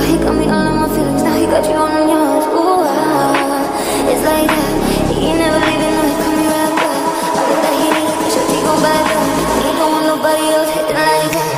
he got me all in my feelings, now he got you on yours. Ooh, it's like that. He ain't never leaving, no, he coming right back. All of that he needs, cause your T gon' back up. He don't want nobody else hitting like that.